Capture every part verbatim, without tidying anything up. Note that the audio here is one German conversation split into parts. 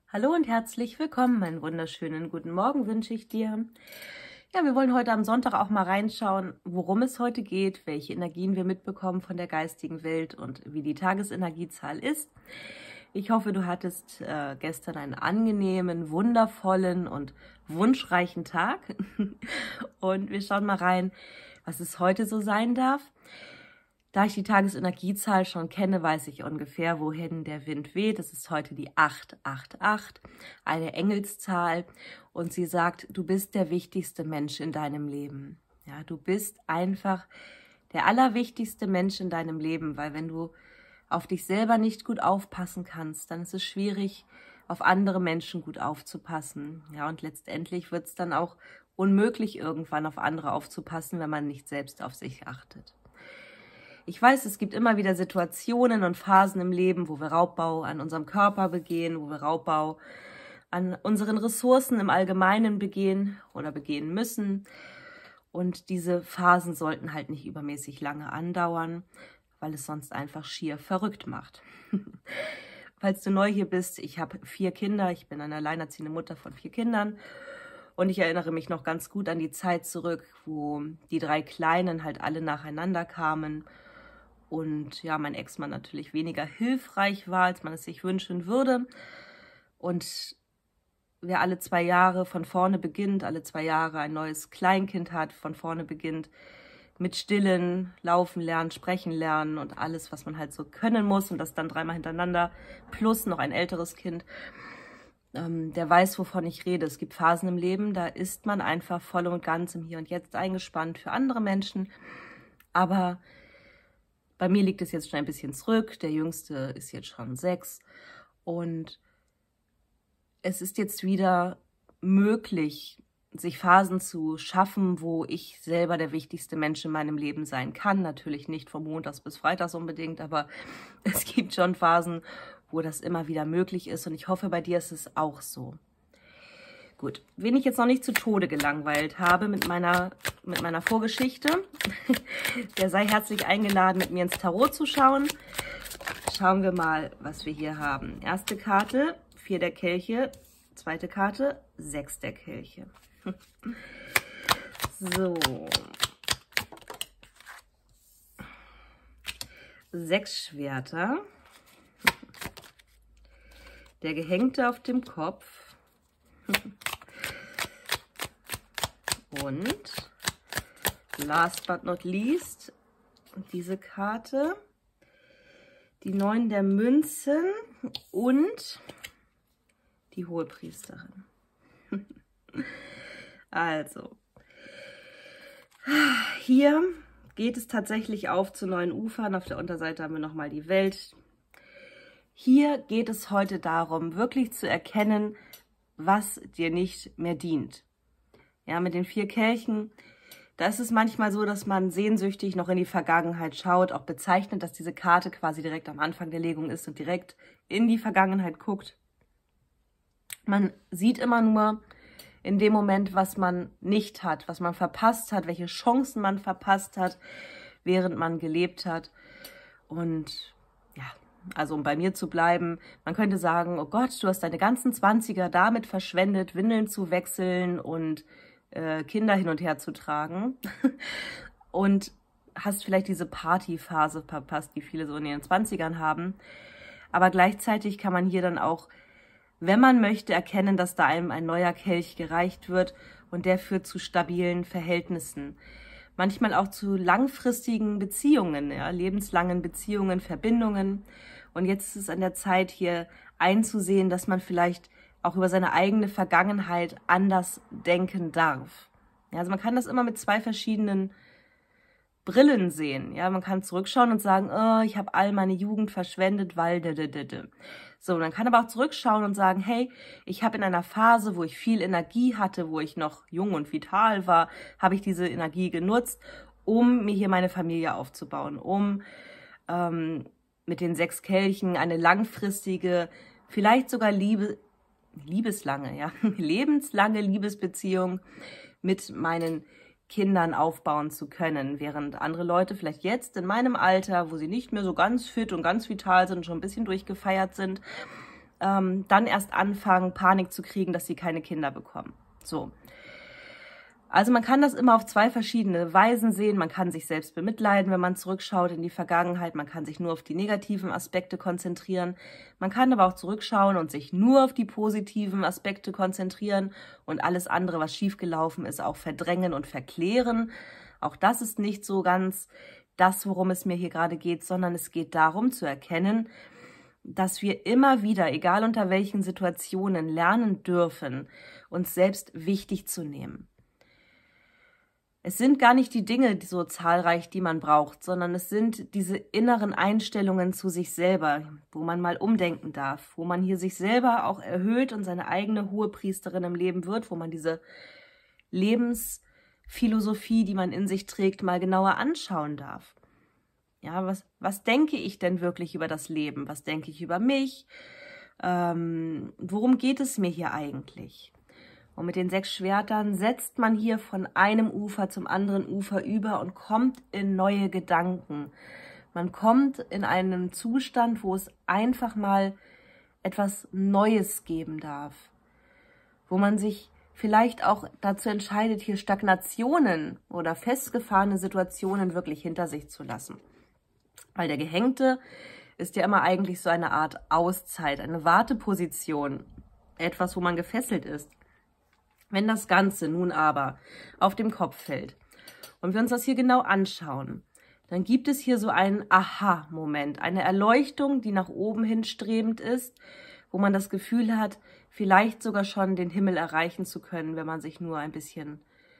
Hallo und herzlich willkommen, einen wunderschönen guten Morgen wünsche ich dir. Ja, wir wollen heute am Sonntag auch mal reinschauen, worum es heute geht, welche Energien wir mitbekommen von der geistigen Welt und wie die Tagesenergiezahl ist. Ich hoffe, du hattest äh, gestern einen angenehmen, wundervollen und wunschreichen Tag. Und wir schauen mal rein, was es heute so sein darf. Da ich die Tagesenergiezahl schon kenne, weiß ich ungefähr, wohin der Wind weht. Das ist heute die acht acht acht, eine Engelszahl. Und sie sagt, du bist der wichtigste Mensch in deinem Leben. Ja, du bist einfach der allerwichtigste Mensch in deinem Leben, weil wenn du auf dich selber nicht gut aufpassen kannst, dann ist es schwierig, auf andere Menschen gut aufzupassen. Ja, und letztendlich wird es dann auch unmöglich, irgendwann auf andere aufzupassen, wenn man nicht selbst auf sich achtet. Ich weiß, es gibt immer wieder Situationen und Phasen im Leben, wo wir Raubbau an unserem Körper begehen, wo wir Raubbau an unseren Ressourcen im Allgemeinen begehen oder begehen müssen. Und diese Phasen sollten halt nicht übermäßig lange andauern, weil es sonst einfach schier verrückt macht. Falls du neu hier bist, ich habe vier Kinder, ich bin eine alleinerziehende Mutter von vier Kindern. Und ich erinnere mich noch ganz gut an die Zeit zurück, wo die drei Kleinen halt alle nacheinander kamen. Und ja, mein Ex-Mann natürlich weniger hilfreich war, als man es sich wünschen würde. Und wer alle zwei Jahre von vorne beginnt, alle zwei Jahre ein neues Kleinkind hat, von vorne beginnt, mit Stillen, Laufen lernen, Sprechen lernen und alles, was man halt so können muss und das dann dreimal hintereinander, plus noch ein älteres Kind, ähm, der weiß, wovon ich rede. Es gibt Phasen im Leben, da ist man einfach voll und ganz im Hier und Jetzt eingespannt für andere Menschen, aber bei mir liegt es jetzt schon ein bisschen zurück. Der Jüngste ist jetzt schon sechs. Und es ist jetzt wieder möglich, sich Phasen zu schaffen, wo ich selber der wichtigste Mensch in meinem Leben sein kann. Natürlich nicht von Montags bis Freitags unbedingt, aber es gibt schon Phasen, wo das immer wieder möglich ist. Und ich hoffe, bei dir ist es auch so. Gut, wen ich jetzt noch nicht zu Tode gelangweilt habe mit meiner, mit meiner Vorgeschichte, der sei herzlich eingeladen, mit mir ins Tarot zu schauen. Schauen wir mal, was wir hier haben. Erste Karte, vier der Kelche. Zweite Karte, sechs der Kelche. So. Sechs Schwerter. Der Gehängte auf dem Kopf. Und last but not least, diese Karte, die Neun der Münzen und die Hohepriesterin. Also, hier geht es tatsächlich auf zu neuen Ufern. Auf der Unterseite haben wir nochmal die Welt. Hier geht es heute darum, wirklich zu erkennen, was dir nicht mehr dient. Ja, mit den vier Kelchen, da ist es manchmal so, dass man sehnsüchtig noch in die Vergangenheit schaut, auch bezeichnet, dass diese Karte quasi direkt am Anfang der Legung ist und direkt in die Vergangenheit guckt. Man sieht immer nur in dem Moment, was man nicht hat, was man verpasst hat, welche Chancen man verpasst hat, während man gelebt hat. Und ja, also um bei mir zu bleiben, man könnte sagen, oh Gott, du hast deine ganzen Zwanziger damit verschwendet, Windeln zu wechseln und äh, Kinder hin und her zu tragen. Und hast vielleicht diese Partyphase verpasst, die viele so in ihren Zwanzigern haben. Aber gleichzeitig kann man hier dann auch, wenn man möchte, erkennen, dass da einem ein neuer Kelch gereicht wird und der führt zu stabilen Verhältnissen. Manchmal auch zu langfristigen Beziehungen, ja, lebenslangen Beziehungen, Verbindungen. Und jetzt ist es an der Zeit, hier einzusehen, dass man vielleicht auch über seine eigene Vergangenheit anders denken darf. Ja, also man kann das immer mit zwei verschiedenen Brillen sehen. Ja, man kann zurückschauen und sagen, oh, ich habe all meine Jugend verschwendet, weil de, de, de, de. So, man kann aber auch zurückschauen und sagen, hey, ich habe in einer Phase, wo ich viel Energie hatte, wo ich noch jung und vital war, habe ich diese Energie genutzt, um mir hier meine Familie aufzubauen, um ähm, mit den sechs Kelchen eine langfristige, vielleicht sogar Liebe, liebeslange, ja, lebenslange Liebesbeziehung mit meinen Kindern aufbauen zu können, während andere Leute vielleicht jetzt in meinem Alter, wo sie nicht mehr so ganz fit und ganz vital sind, schon ein bisschen durchgefeiert sind, ähm, dann erst anfangen, Panik zu kriegen, dass sie keine Kinder bekommen. So. Also man kann das immer auf zwei verschiedene Weisen sehen. Man kann sich selbst bemitleiden, wenn man zurückschaut in die Vergangenheit. Man kann sich nur auf die negativen Aspekte konzentrieren. Man kann aber auch zurückschauen und sich nur auf die positiven Aspekte konzentrieren und alles andere, was schiefgelaufen ist, auch verdrängen und verklären. Auch das ist nicht so ganz das, worum es mir hier gerade geht, sondern es geht darum zu erkennen, dass wir immer wieder, egal unter welchen Situationen, lernen dürfen, uns selbst wichtig zu nehmen. Es sind gar nicht die Dinge so zahlreich, die man braucht, sondern es sind diese inneren Einstellungen zu sich selber, wo man mal umdenken darf, wo man hier sich selber auch erhöht und seine eigene Hohepriesterin im Leben wird, wo man diese Lebensphilosophie, die man in sich trägt, mal genauer anschauen darf. Ja, was, was denke ich denn wirklich über das Leben? Was denke ich über mich? Ähm, worum geht es mir hier eigentlich? Und mit den sechs Schwertern setzt man hier von einem Ufer zum anderen Ufer über und kommt in neue Gedanken. Man kommt in einen Zustand, wo es einfach mal etwas Neues geben darf. Wo man sich vielleicht auch dazu entscheidet, hier Stagnationen oder festgefahrene Situationen wirklich hinter sich zu lassen. Weil der Gehängte ist ja immer eigentlich so eine Art Auszeit, eine Warteposition, etwas, wo man gefesselt ist. Wenn das Ganze nun aber auf dem Kopf fällt und wir uns das hier genau anschauen, dann gibt es hier so einen Aha-Moment, eine Erleuchtung, die nach oben hin strebend ist, wo man das Gefühl hat, vielleicht sogar schon den Himmel erreichen zu können, wenn man sich nur ein bisschen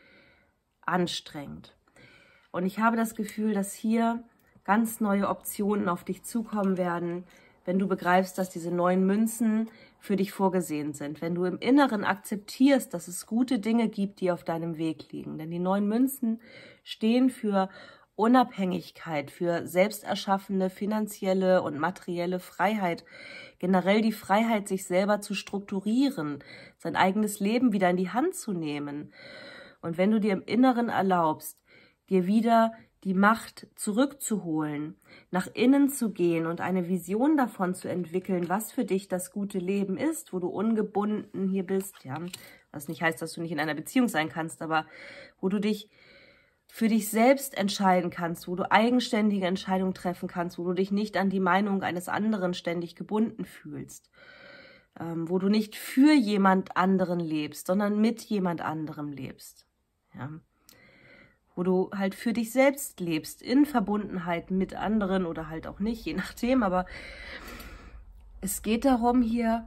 anstrengt. Und ich habe das Gefühl, dass hier ganz neue Optionen auf dich zukommen werden, wenn du begreifst, dass diese neuen Münzen für dich vorgesehen sind. Wenn du im Inneren akzeptierst, dass es gute Dinge gibt, die auf deinem Weg liegen. Denn die neuen Münzen stehen für Unabhängigkeit, für selbsterschaffene finanzielle und materielle Freiheit. Generell die Freiheit, sich selber zu strukturieren, sein eigenes Leben wieder in die Hand zu nehmen. Und wenn du dir im Inneren erlaubst, dir wieder die Macht zurückzuholen, nach innen zu gehen und eine Vision davon zu entwickeln, was für dich das gute Leben ist, wo du ungebunden hier bist, ja, was nicht heißt, dass du nicht in einer Beziehung sein kannst, aber wo du dich für dich selbst entscheiden kannst, wo du eigenständige Entscheidungen treffen kannst, wo du dich nicht an die Meinung eines anderen ständig gebunden fühlst, ähm, wo du nicht für jemand anderen lebst, sondern mit jemand anderem lebst, ja. Wo du halt für dich selbst lebst, in Verbundenheit mit anderen oder halt auch nicht, je nachdem. Aber es geht darum, hier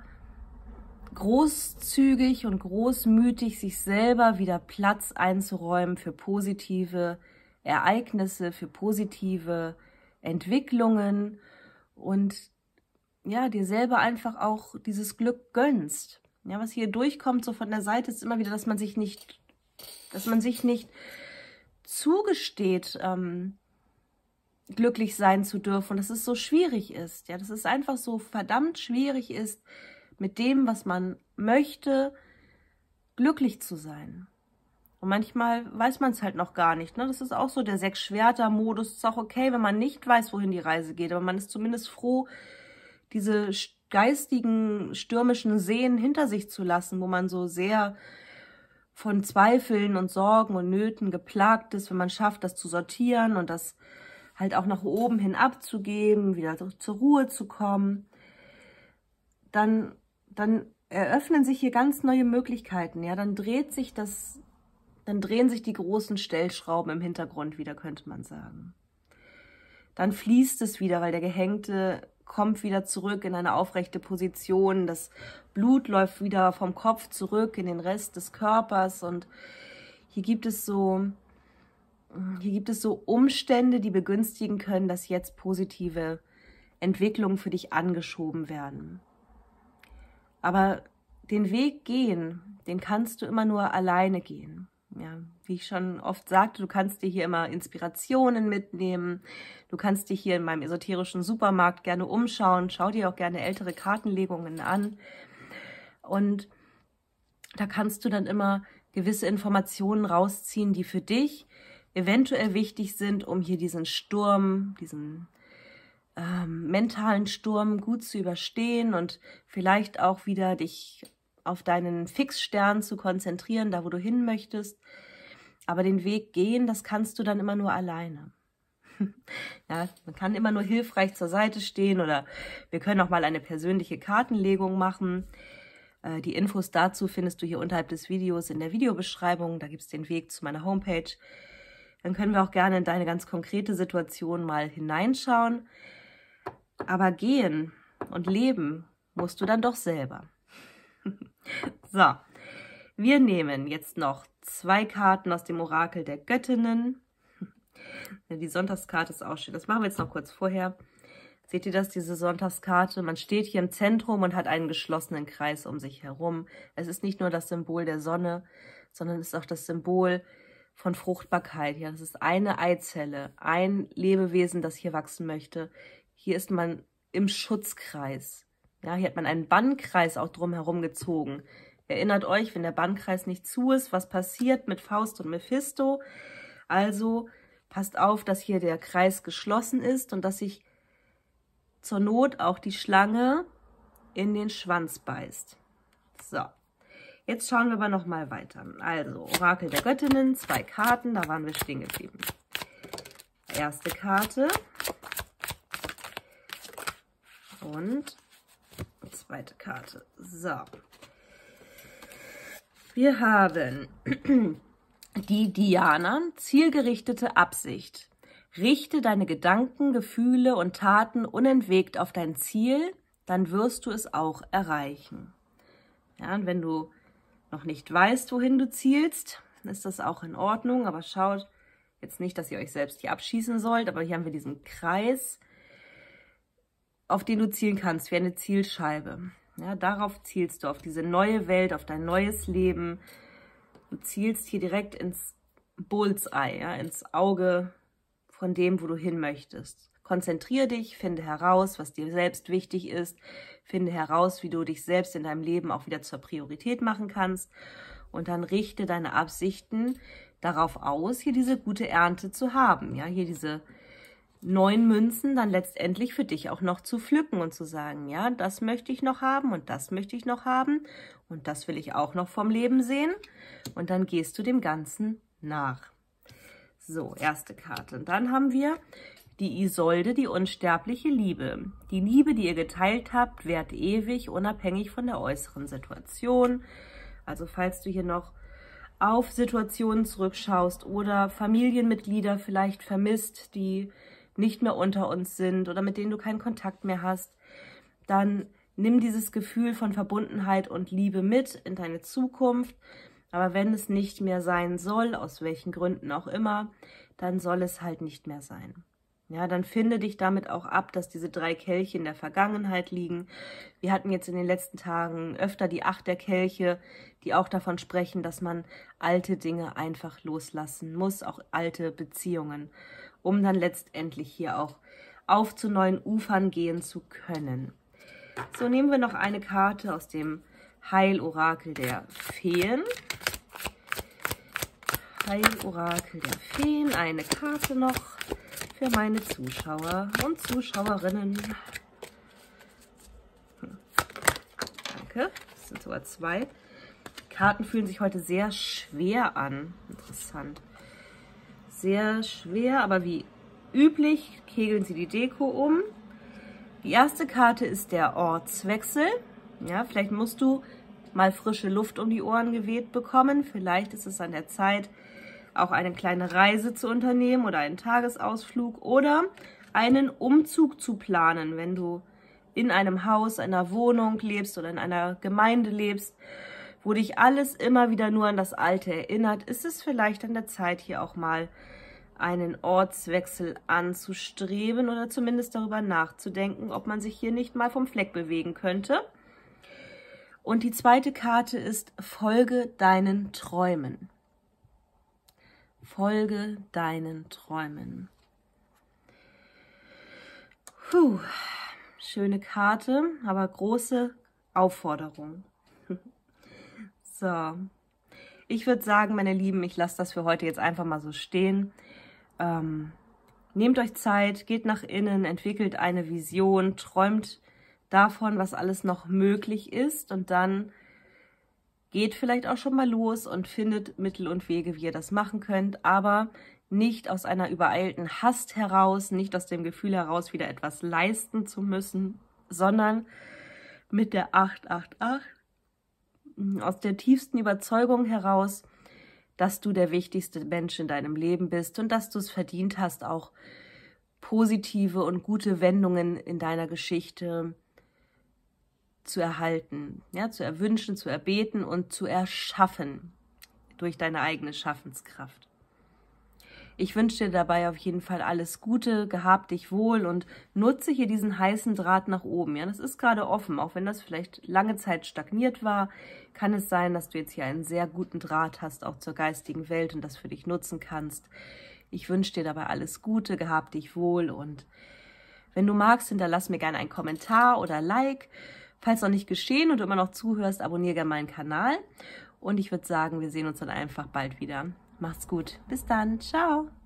großzügig und großmütig sich selber wieder Platz einzuräumen für positive Ereignisse, für positive Entwicklungen und ja, dir selber einfach auch dieses Glück gönnst. Ja, was hier durchkommt so von der Seite ist immer wieder, dass man sich nicht, dass man sich nicht zugesteht, ähm, glücklich sein zu dürfen, dass es so schwierig ist, ja, dass es einfach so verdammt schwierig ist, mit dem, was man möchte, glücklich zu sein. Und manchmal weiß man es halt noch gar nicht, ne? Das ist auch so der Sechs-Schwerter-Modus. Es ist auch okay, wenn man nicht weiß, wohin die Reise geht, aber man ist zumindest froh, diese geistigen, stürmischen Seen hinter sich zu lassen, wo man so sehr von Zweifeln und Sorgen und Nöten geplagt ist, wenn man schafft, das zu sortieren und das halt auch nach oben hin abzugeben, wieder zur Ruhe zu kommen, dann, dann eröffnen sich hier ganz neue Möglichkeiten. Ja, dann dreht sich das, dann drehen sich die großen Stellschrauben im Hintergrund wieder, könnte man sagen. Dann fließt es wieder, weil der Gehängte kommt wieder zurück in eine aufrechte Position, das Blut läuft wieder vom Kopf zurück in den Rest des Körpers und hier gibt es so, hier gibt es so Umstände, die begünstigen können, dass jetzt positive Entwicklungen für dich angeschoben werden. Aber den Weg gehen, den kannst du immer nur alleine gehen. Ja, wie ich schon oft sagte, du kannst dir hier immer Inspirationen mitnehmen. Du kannst dich hier in meinem esoterischen Supermarkt gerne umschauen. Schau dir auch gerne ältere Kartenlegungen an. Und da kannst du dann immer gewisse Informationen rausziehen, die für dich eventuell wichtig sind, um hier diesen Sturm, diesen ähm, mentalen Sturm gut zu überstehen und vielleicht auch wieder dich auf deinen Fixstern zu konzentrieren, da wo du hin möchtest. Aber den Weg gehen, das kannst du dann immer nur alleine. Ja, man kann immer nur hilfreich zur Seite stehen oder wir können auch mal eine persönliche Kartenlegung machen. Äh, die Infos dazu findest du hier unterhalb des Videos in der Videobeschreibung. Da gibt es den Weg zu meiner Homepage. Dann können wir auch gerne in deine ganz konkrete Situation mal hineinschauen. Aber gehen und leben musst du dann doch selber. So, wir nehmen jetzt noch zwei Karten aus dem Orakel der Göttinnen. Die Sonntagskarte ist auch schön. Das machen wir jetzt noch kurz vorher. Seht ihr das, diese Sonntagskarte? Man steht hier im Zentrum und hat einen geschlossenen Kreis um sich herum. Es ist nicht nur das Symbol der Sonne, sondern es ist auch das Symbol von Fruchtbarkeit. Ja, das ist eine Eizelle, ein Lebewesen, das hier wachsen möchte. Hier ist man im Schutzkreis. Ja, hier hat man einen Bannkreis auch drumherum gezogen. Erinnert euch, wenn der Bannkreis nicht zu ist, was passiert mit Faust und Mephisto? Also passt auf, dass hier der Kreis geschlossen ist und dass sich zur Not auch die Schlange in den Schwanz beißt. So, jetzt schauen wir aber noch mal weiter. Also, Orakel der Göttinnen, zwei Karten, da waren wir stehen geblieben. Erste Karte und zweite Karte. So, wir haben die Diana, zielgerichtete Absicht. Richte deine Gedanken, Gefühle und Taten unentwegt auf dein Ziel, dann wirst du es auch erreichen. Ja, und wenn du noch nicht weißt, wohin du zielst, ist das auch in Ordnung, aber schaut jetzt nicht, dass ihr euch selbst hier abschießen sollt, aber hier haben wir diesen Kreis, auf den du zielen kannst, wie eine Zielscheibe. Ja, darauf zielst du, auf diese neue Welt, auf dein neues Leben. Du zielst hier direkt ins Bullseye, ja, ins Auge von dem, wo du hin möchtest. Konzentriere dich, finde heraus, was dir selbst wichtig ist, finde heraus, wie du dich selbst in deinem Leben auch wieder zur Priorität machen kannst und dann richte deine Absichten darauf aus, hier diese gute Ernte zu haben, ja, hier diese neun Münzen dann letztendlich für dich auch noch zu pflücken und zu sagen, ja, das möchte ich noch haben und das möchte ich noch haben und das will ich auch noch vom Leben sehen und dann gehst du dem Ganzen nach. So, erste Karte. Und dann haben wir die Isolde, die unsterbliche Liebe. Die Liebe, die ihr geteilt habt, währt ewig, unabhängig von der äußeren Situation. Also falls du hier noch auf Situationen zurückschaust oder Familienmitglieder vielleicht vermisst, die nicht mehr unter uns sind oder mit denen du keinen Kontakt mehr hast, dann nimm dieses Gefühl von Verbundenheit und Liebe mit in deine Zukunft. Aber wenn es nicht mehr sein soll, aus welchen Gründen auch immer, dann soll es halt nicht mehr sein. Ja, dann finde dich damit auch ab, dass diese drei Kelche in der Vergangenheit liegen. Wir hatten jetzt in den letzten Tagen öfter die Acht der Kelche, die auch davon sprechen, dass man alte Dinge einfach loslassen muss, auch alte Beziehungen, um dann letztendlich hier auch auf zu neuen Ufern gehen zu können. So, nehmen wir noch eine Karte aus dem Heilorakel der Feen. Heilorakel der Feen, eine Karte noch für meine Zuschauer und Zuschauerinnen. Hm. Danke, das sind sogar zwei. Die Karten fühlen sich heute sehr schwer an. Interessant. Sehr schwer, aber wie üblich kegeln sie die Deko um. Die erste Karte ist der Ortswechsel. Ja, vielleicht musst du mal frische Luft um die Ohren geweht bekommen. Vielleicht ist es an der Zeit, auch eine kleine Reise zu unternehmen oder einen Tagesausflug oder einen Umzug zu planen, wenn du in einem Haus, einer Wohnung lebst oder in einer Gemeinde lebst, wo dich alles immer wieder nur an das Alte erinnert, ist es vielleicht an der Zeit, hier auch mal einen Ortswechsel anzustreben oder zumindest darüber nachzudenken, ob man sich hier nicht mal vom Fleck bewegen könnte. Und die zweite Karte ist: Folge deinen Träumen. Folge deinen Träumen. Puh, schöne Karte, aber große Aufforderung. So, ich würde sagen, meine Lieben, ich lasse das für heute jetzt einfach mal so stehen. Ähm, Nehmt euch Zeit, geht nach innen, entwickelt eine Vision, träumt davon, was alles noch möglich ist und dann geht vielleicht auch schon mal los und findet Mittel und Wege, wie ihr das machen könnt, aber nicht aus einer übereilten Hast heraus, nicht aus dem Gefühl heraus, wieder etwas leisten zu müssen, sondern mit der acht acht acht, aus der tiefsten Überzeugung heraus, dass du der wichtigste Mensch in deinem Leben bist und dass du es verdient hast, auch positive und gute Wendungen in deiner Geschichte zu erhalten, ja, zu erwünschen, zu erbeten und zu erschaffen durch deine eigene Schaffenskraft. Ich wünsche dir dabei auf jeden Fall alles Gute, gehab dich wohl und nutze hier diesen heißen Draht nach oben. Ja, das ist gerade offen, auch wenn das vielleicht lange Zeit stagniert war, kann es sein, dass du jetzt hier einen sehr guten Draht hast, auch zur geistigen Welt und das für dich nutzen kannst. Ich wünsche dir dabei alles Gute, gehab dich wohl und wenn du magst, hinterlass mir gerne einen Kommentar oder Like. Falls noch nicht geschehen und du immer noch zuhörst, abonniere gerne meinen Kanal und ich würde sagen, wir sehen uns dann einfach bald wieder. Macht's gut. Bis dann. Ciao.